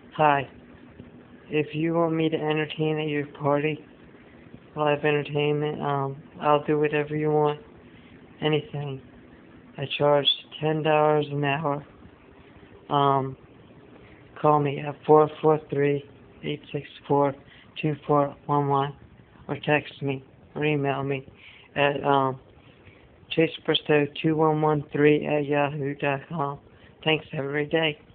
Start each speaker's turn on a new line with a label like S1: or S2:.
S1: Hi. If you want me to entertain at your party, live entertainment, I'll do whatever you want. Anything. I charge $10 an hour. Call me at 443-864-2411 or text me or email me at chasebristow2113 at yahoo.com. Thanks. Have a great day.